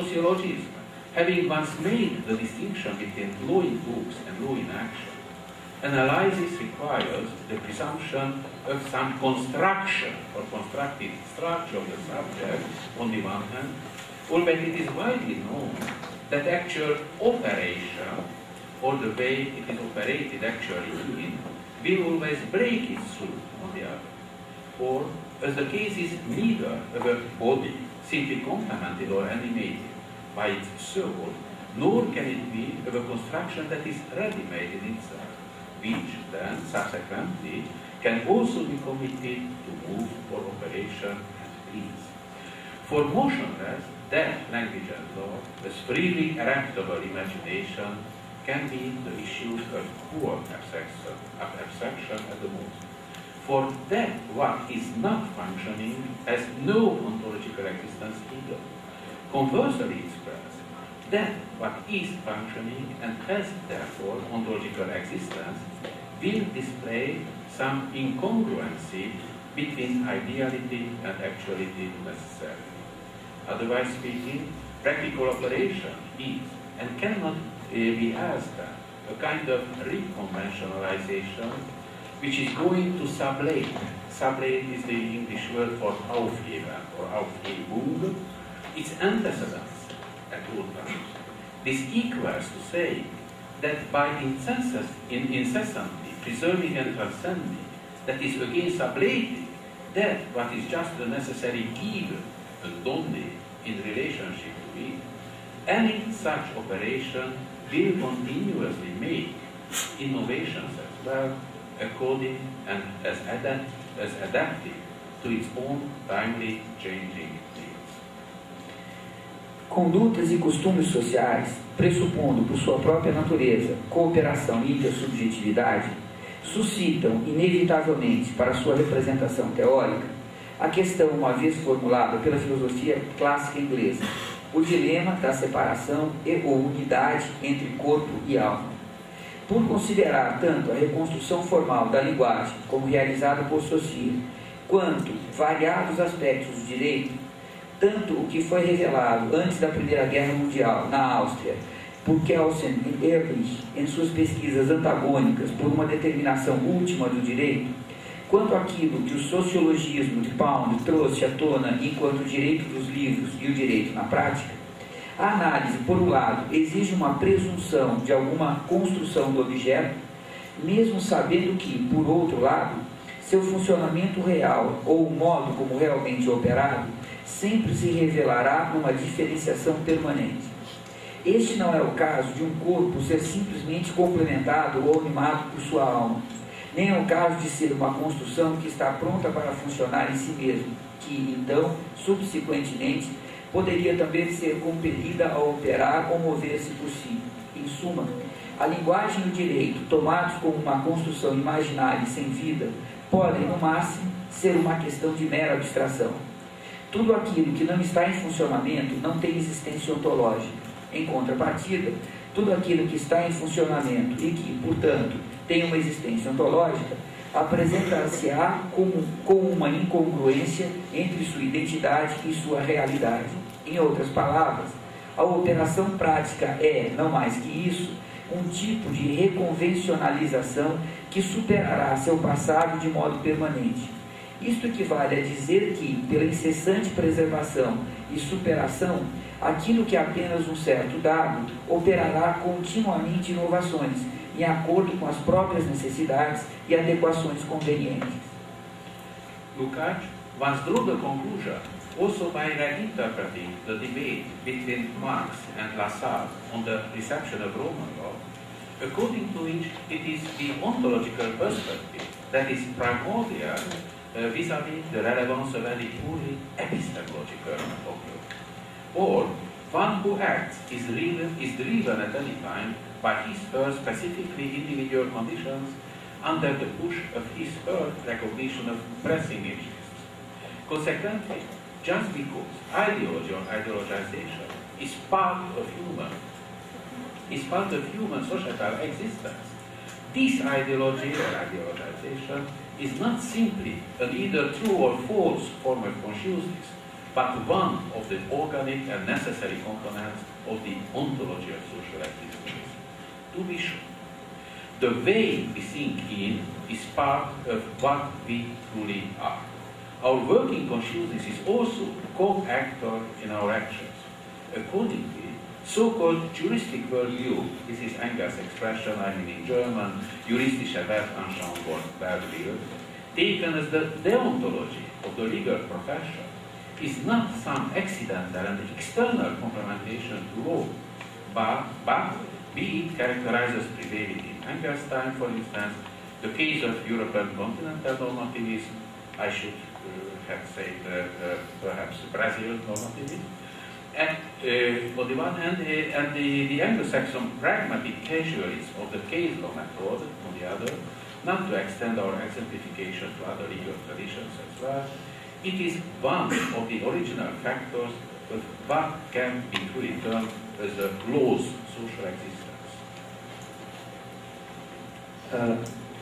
sociologism, having once made the distinction between law in books and law in action, Analysis requires the presumption of some construction or constructed structure of the subject on the one hand, albeit it is widely known that actual operation, or the way it is operated actually in, will always break its through on the other. Or, as the case is neither of a body simply complemented or animated by its soul, nor can it be of a construction that is ready-made in itself, which then subsequently can also be committed to move or operation as please. For motionless, that language and law, as freely erectable imagination, can be the issues of poor abstraction, abstraction at the most. For that what is not functioning has no ontological existence either. Conversely expressed, that what is functioning and has therefore ontological existence will display some incongruency between ideality and actuality necessarily. Otherwise speaking, practical operation is and cannot uh, be as that a kind of reconventionalization which is going to sublate. Sublate is the English word for aufheben or Aufhebung. Its antecedents at all times. This equals to say that by incessant, in incessantly preserving and transcending, that is again sublating that what is just the necessary given and only in relationship to it, any such operation will continuously make innovations as well, according and as, adapt, as adapted to its own timely changing needs. Condutas e costumes sociais, pressupondo por sua própria natureza cooperação e intersubjetividade, suscitam inevitavelmente para sua representação teórica a questão uma vez formulada pela filosofia clássica inglesa, o dilema da separação e ou unidade entre corpo e alma. Por considerar tanto a reconstrução formal da linguagem como realizada por Saussure, quanto variados aspectos do direito, tanto o que foi revelado antes da Primeira Guerra Mundial na Áustria por Kelsen e Ehrlich em suas pesquisas antagônicas por uma determinação última do direito, quanto aquilo que o sociologismo de Pound trouxe à tona enquanto o direito dos livros e o direito na prática, a análise, por um lado, exige uma presunção de alguma construção do objeto, mesmo sabendo que, por outro lado, seu funcionamento real ou o modo como realmente é operado sempre se revelará numa diferenciação permanente. Este não é o caso de um corpo ser simplesmente complementado ou animado por sua alma, nem é o caso de ser uma construção que está pronta para funcionar em si mesmo, que, então, subsequentemente, poderia também ser compelida a operar ou mover-se por si. Em suma, a linguagem e o direito, tomados como uma construção imaginária e sem vida, podem, no máximo, ser uma questão de mera abstração. Tudo aquilo que não está em funcionamento não tem existência ontológica. Em contrapartida, tudo aquilo que está em funcionamento e que, portanto, tem uma existência ontológica, apresentar-se-á como, com uma incongruência entre sua identidade e sua realidade. Em outras palavras, a operação prática é, não mais que isso, um tipo de reconvencionalização que superará seu passado de modo permanente. Isto equivale a dizer que, pela incessante preservação e superação, aquilo que é apenas um certo dado operará continuamente inovações, em acordo com as próprias necessidades e adequações convenientes. Lukács once drew the conclusion, also by reinterpreting the debate between Marx and Lassalle on the reception of Roman law, according to which it is the ontological perspective that is primordial uh, vis-à-vis the relevance of any purely epistemological object. Or, one who acts is driven, is driven at any time by his her specifically individual conditions under the push of his her recognition of pressing interests. Consequently, just because ideology or ideologization is part of human, is part of human societal existence, this ideology or ideologization is not simply an either true or false form of consciousness, but one of the organic and necessary components of the ontology of social existence. To be sure, the way we think in is part of what we truly are. Our working consciousness is also co-actor in our actions. Accordingly, so-called juristic worldview, this is Engels' expression, I mean in German, juristische Weltanschauung, taken as the deontology of the legal profession, is not some accidental and external complementation to law, but, but be it characterized as prevailing in Engels' time, for instance, the case of European continental normativism, I should uh, have said uh, uh, perhaps Brazil normativism, and uh, on the one hand, uh, and the, the Anglo-Saxon pragmatic casualism of the case law method, on the other, not to extend our exemplification to other legal traditions as well. It is one of the original factors of what can be truly termed as the law's social existence. Uh,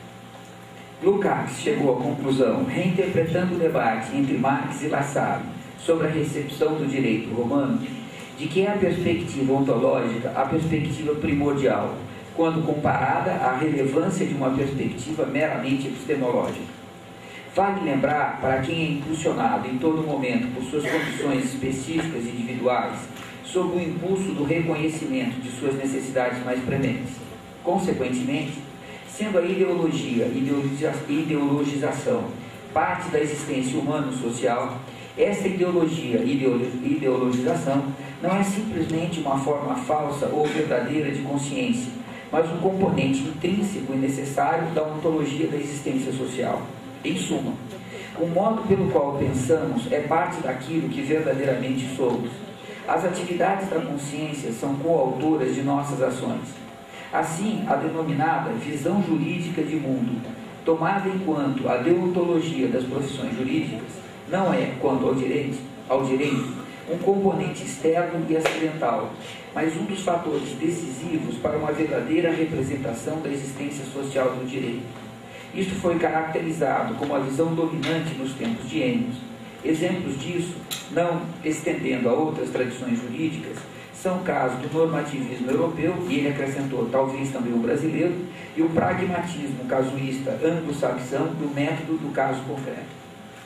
Lukács chegou à conclusão, reinterpretando o debate entre Marx e Lassalle sobre a recepção do direito romano, de que é a perspectiva ontológica a perspectiva primordial, quando comparada à relevância de uma perspectiva meramente epistemológica. Vale lembrar, para quem é impulsionado em todo momento por suas condições específicas e individuais, sob o impulso do reconhecimento de suas necessidades mais prementes. Consequentemente, sendo a ideologia e ideologização parte da existência humano-social, esta ideologia e ideologização não é simplesmente uma forma falsa ou verdadeira de consciência, mas um componente intrínseco e necessário da ontologia da existência social. Em suma, o modo pelo qual pensamos é parte daquilo que verdadeiramente somos. As atividades da consciência são coautoras de nossas ações. Assim, a denominada visão jurídica de mundo, tomada enquanto a deontologia das profissões jurídicas, não é, quanto ao direito, ao direito, um componente externo e acidental, mas um dos fatores decisivos para uma verdadeira representação da existência social do direito. Isto foi caracterizado como a visão dominante nos tempos de Ennius. Exemplos disso, não estendendo a outras tradições jurídicas, são o caso do normativismo europeu, e ele acrescentou talvez também o brasileiro, e o pragmatismo casuísta anglo-saxão do método do caso concreto.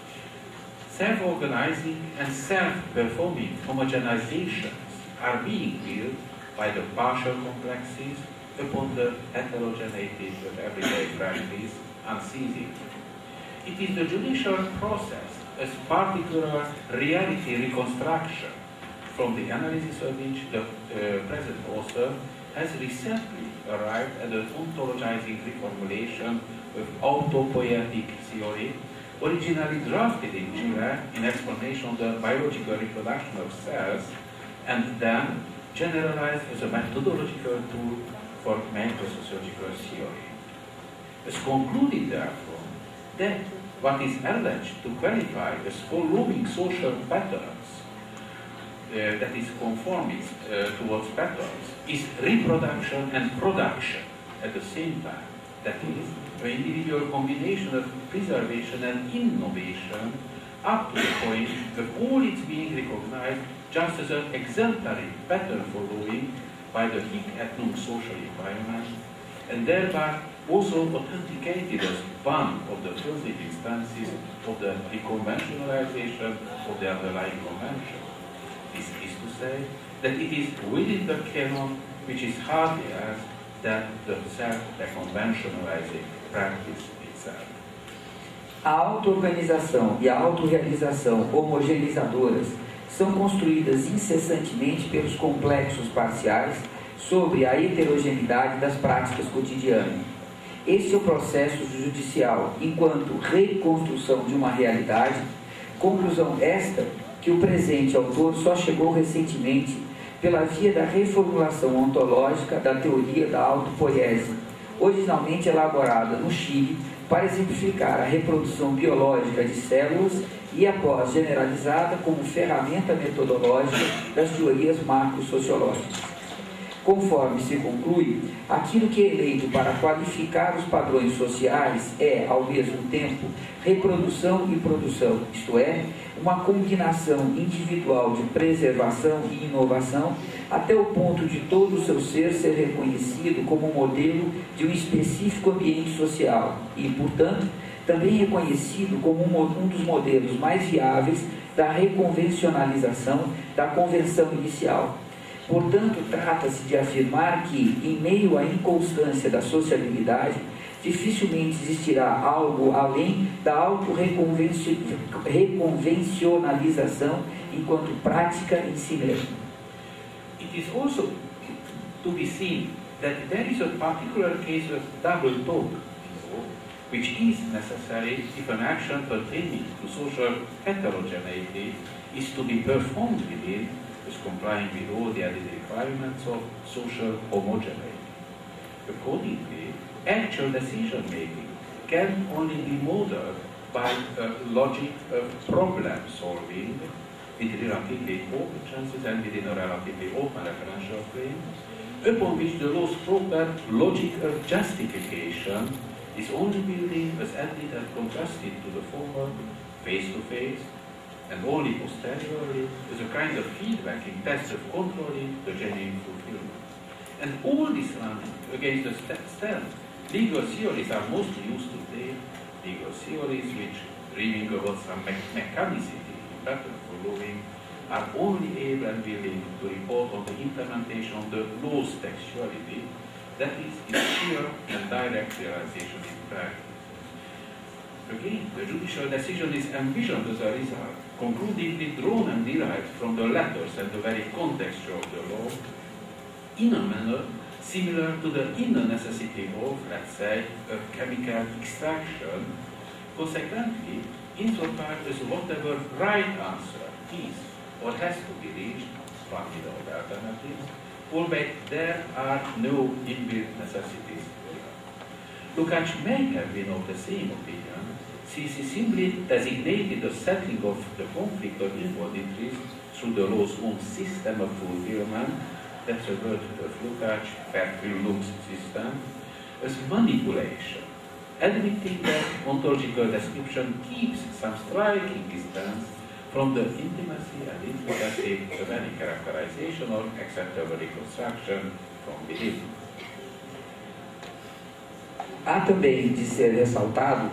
Self-organizing and self-performing homogenizations are being built by the partial complexes upon the heterogeneity of everyday practice unceasing. It is the judicial process as particular reality reconstruction, from the analysis of which the uh, present author has recently arrived at the ontologizing reformulation of autopoietic theory, originally drafted in Chile in explanation of the biological reproduction of cells, and then generalized as a methodological tool for mental sociological theory. As concluded, therefore, that what is alleged to qualify as following social patterns, uh, that is conformist uh, towards patterns, is reproduction and production at the same time. That is, the individual combination of preservation and innovation up to the point of all its being recognized just as an exemplary pattern following by the hic et nunc social environment, and thereby also authenticated as one of the positive instances of the reconventionalization of the underlying convention. This is to say that it is within the canon which is hardly else than the self-reconventionalizing practice itself. A auto-organização e a autorrealização homogeneizadoras são construídas incessantemente pelos complexos parciais sobre a heterogeneidade das práticas cotidianas. Este é o processo judicial, enquanto reconstrução de uma realidade, conclusão esta que o presente autor só chegou recentemente pela via da reformulação ontológica da teoria da autopoiese, originalmente elaborada no Chile para exemplificar a reprodução biológica de células e após generalizada como ferramenta metodológica das teorias macrosociológicas. Conforme se conclui, aquilo que é eleito para qualificar os padrões sociais é, ao mesmo tempo, reprodução e produção, isto é, uma combinação individual de preservação e inovação, até o ponto de todo o seu ser ser reconhecido como modelo de um específico ambiente social e, portanto, também reconhecido como um dos modelos mais viáveis da reconvencionalização da convenção inicial. Portanto, trata-se de afirmar que, em meio à inconstância da sociabilidade, dificilmente existirá algo além da autorreconvencionalização enquanto prática em si mesma. It is also to be seen that there is a particular case of double talk, which is necessary if an action pertaining to social heterogeneity is to be performed within, is complying with all the added requirements of social homogeneity. Accordingly, actual decision-making can only be modeled by a logic of problem-solving with relatively open chances and within a relatively open referential frame, upon which the law's proper logic of justification is only building as added and contrasted to the former face-to-face, and only posteriorly as a kind of feedbacking test of controlling the genuine fulfillment. And all this running against the stance legal theories are mostly used today, legal theories which, dreaming about some me mechanicity in pattern following, are only able and willing to report on the implementation of the law's textuality, that is, its sheer and direct realization in practice. Again, the judicial decision is envisioned as a result, conclusively drawn and derived from the letters and the very context of the law, in a manner similar to the inner necessity of, let's say, a chemical extraction. Consequently, insofar as whatever right answer is or has to be reached, one without alternatives, albeit there are no inbuilt necessities. Lukács may have been of the same opinion, since he simply designated the settling of the conflict of involved interests through the law's own system of fulfillment, that's a word of Lukács, Fairfield-Lux system, as manipulation, admitting that ontological description keeps some striking distance from the intimacy and intricacy of any characterization or acceptable reconstruction from within. Há também de ser ressaltado,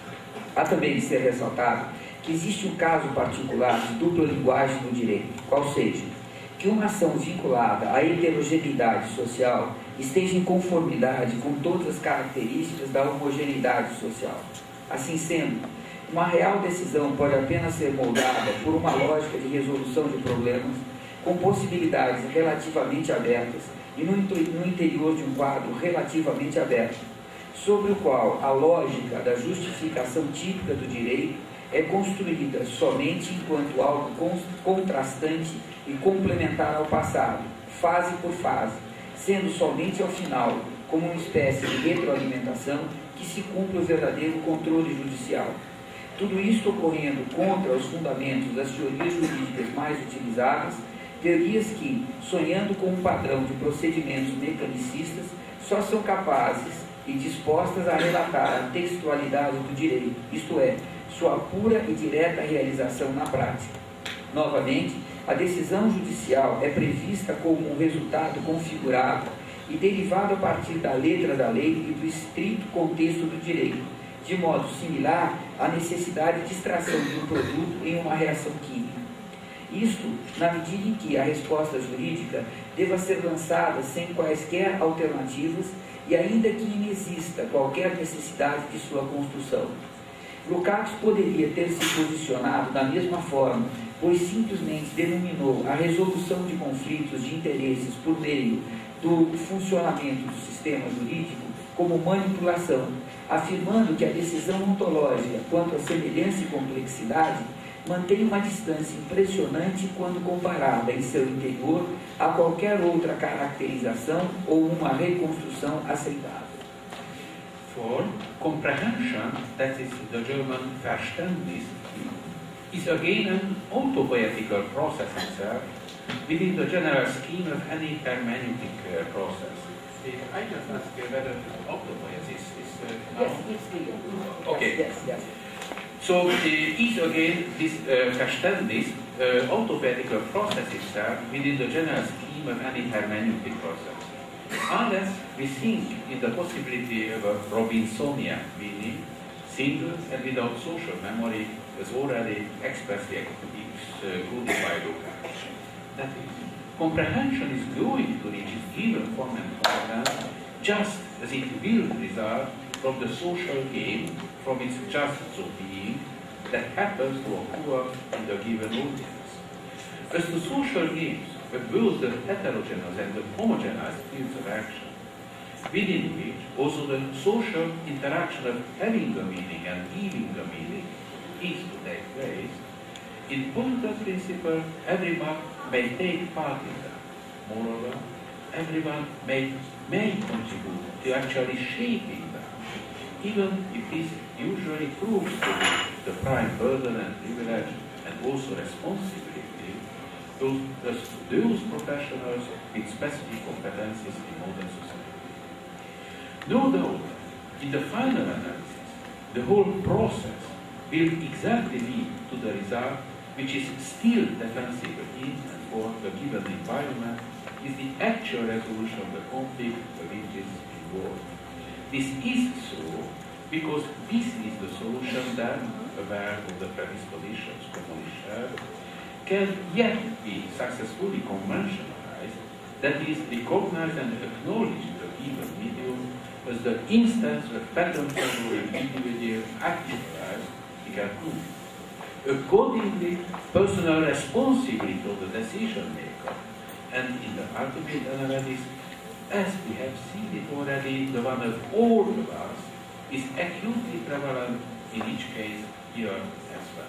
há também de ser ressaltado que existe um caso particular de dupla linguagem no direito, qual seja, que uma ação vinculada à heterogeneidade social esteja em conformidade com todas as características da homogeneidade social. Assim sendo, uma real decisão pode apenas ser moldada por uma lógica de resolução de problemas com possibilidades relativamente abertas e no interior de um quadro relativamente aberto, sobre o qual a lógica da justificação típica do direito é construída somente enquanto algo contrastante e complementar ao passado, fase por fase, sendo somente ao final, como uma espécie de retroalimentação, que se cumpre o verdadeiro controle judicial. Tudo isso ocorrendo contra os fundamentos das teorias jurídicas mais utilizadas, teorias que, sonhando com um padrão de procedimentos mecanicistas, só são capazes e dispostas a relatar a textualidade do direito, isto é, sua pura e direta realização na prática. Novamente, a decisão judicial é prevista como um resultado configurado e derivado a partir da letra da lei e do estrito contexto do direito, de modo similar à necessidade de extração de um produto em uma reação química. Isto, na medida em que a resposta jurídica deva ser lançada sem quaisquer alternativas e ainda que inexista qualquer necessidade de sua construção. Lukács poderia ter se posicionado da mesma forma, pois simplesmente denominou a resolução de conflitos de interesses por meio do funcionamento do sistema jurídico como manipulação, afirmando que a decisão ontológica quanto à semelhança e complexidade mantém uma distância impressionante quando comparada em seu interior a qualquer outra caracterização ou uma reconstrução aceitável. For comprehension, that is the German Verständnis, is again an autopoetical process itself, within the general scheme of any hermeneutic uh, process. I just ask uh, whether autopoiesis is uh, Yes, it's the Okay. Yes, yes. So uh, is again this uh, Verständnis, uh, autopoietical process itself within the general scheme of any hermeneutic process. Unless we think in the possibility of a Robinsonian meaning, single and without social memory, as already expressly excluded by Lukács. That is, comprehension is going to reach its given form and content just as it will result from the social game, from its just so being, that happens to occur in the given audience. As to social games, with both the heterogeneous and the homogeneous fields of action, within which also the social interaction of having a meaning and giving a meaning is to take place, in point of principle, everyone may take part in them. Moreover, everyone may, may contribute to actually shaping them, even if this usually proves to be the prime burden and privilege and also responsibility those, those professionals with specific competencies in modern society. No doubt, in the final analysis, the whole process will exactly lead to the result which is still defensible in and for the given environment, is the actual resolution of the conflict which is involved. This is so because this is the solution that, aware of the predispositions commonly shared, can yet be successfully conventionalized, that is, recognized and acknowledged in the given medium as the instance of pattern following individual active life began to. Accordingly, personal responsibility of the decision maker, and in the ultimate analysis, as we have seen it already, the one of all of us, is acutely prevalent in each case here as well.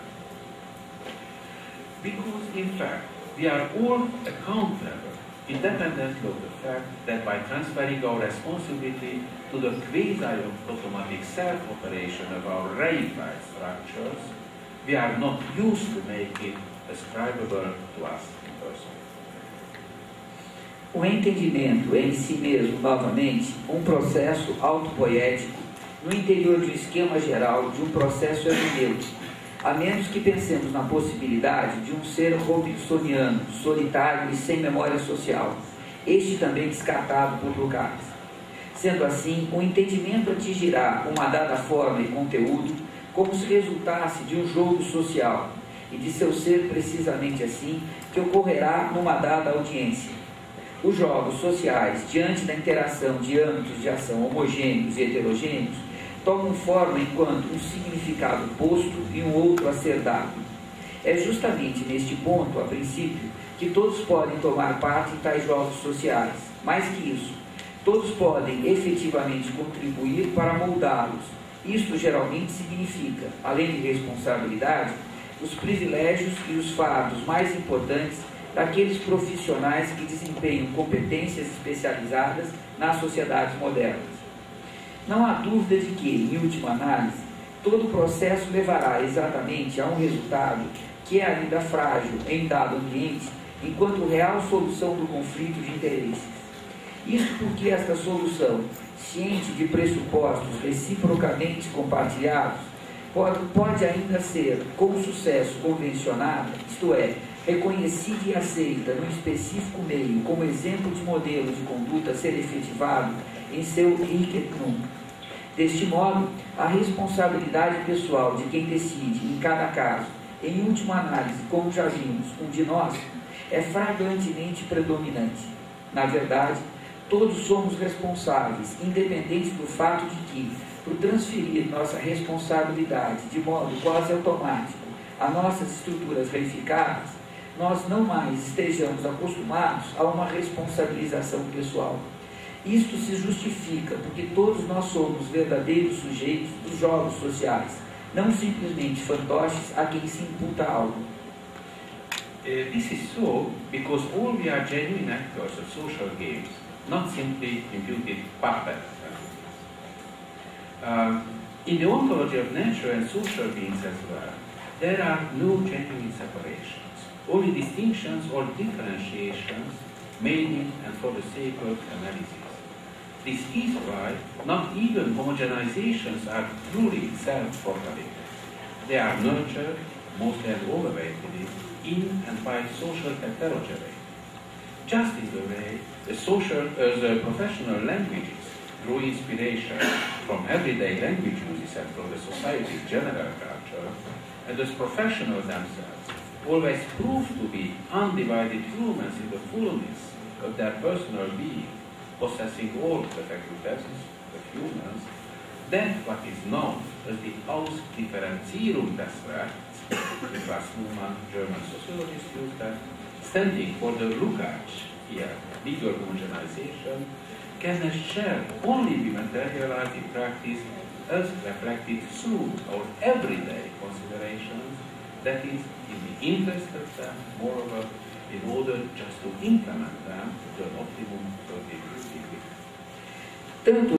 Because, in fact, we are all accountable, independently of the fact that by transferring our responsibility to the quasi-automatic self-operation of our reified structures, we are not used to make it ascribable to us in person. O entendimento é em si mesmo, novamente, um processo autopoético no interior de um esquema geral de um processo hermenêutico, a menos que pensemos na possibilidade de um ser robinsoniano, solitário e sem memória social, este também descartado por Lukács. Sendo assim, o entendimento atingirá uma dada forma e conteúdo como se resultasse de um jogo social, e de seu ser precisamente assim que ocorrerá numa dada audiência. Os jogos sociais, diante da interação de âmbitos de ação homogêneos e heterogêneos, tomam forma enquanto um significado posto e um outro a ser dado. É justamente neste ponto, a princípio, que todos podem tomar parte em tais jogos sociais. Mais que isso, todos podem efetivamente contribuir para moldá-los. Isto geralmente significa, além de responsabilidade, os privilégios e os fardos mais importantes daqueles profissionais que desempenham competências especializadas nas sociedades modernas. Não há dúvida de que, em última análise, todo o processo levará exatamente a um resultado que é ainda frágil em dado ambiente, enquanto real solução do conflito de interesses. Isso porque esta solução, ciente de pressupostos reciprocamente compartilhados, pode, pode ainda ser, com sucesso, convencionada, isto é, reconhecida e aceita no específico meio como exemplo de modelo de conduta a ser efetivado em seu hic et nunc. Deste modo, a responsabilidade pessoal de quem decide, em cada caso, em última análise, como já vimos, um de nós, é flagrantemente predominante. Na verdade, todos somos responsáveis, independente do fato de que, por transferir nossa responsabilidade de modo quase automático a nossas estruturas reificadas, nós não mais estejamos acostumados a uma responsabilização pessoal. Isto se justifica porque todos nós somos verdadeiros sujeitos dos jogos sociais, não simplesmente fantoches a quem se imputa algo. Uh, this is so because all we are genuine actors of social games, not simply imputed puppets. Uh, in the ontology of nature and social beings as well, there are no genuine separations. only distinctions or differentiations made in and for the sake of analysis. This is why not even homogenizations are truly self-propagating. They are nurtured, mostly and overweightedly, in and by social heterogeneity. Just in the way the social, uh, the professional languages drew inspiration from everyday language uses and from the society's general culture, and those professionals themselves always proved to be undivided humans in the fullness of their personal being, possessing all the faculties of humans, then what is known as the Ausdifferenzierung des Rechts, the Klaus Newman, German sociologist, used that, standing for the Lukács, here, legal homogenization, can share only be materialized in practice as reflected through our everyday considerations, that is, in the interest of them, moreover, in order just to implement them to an optimum for the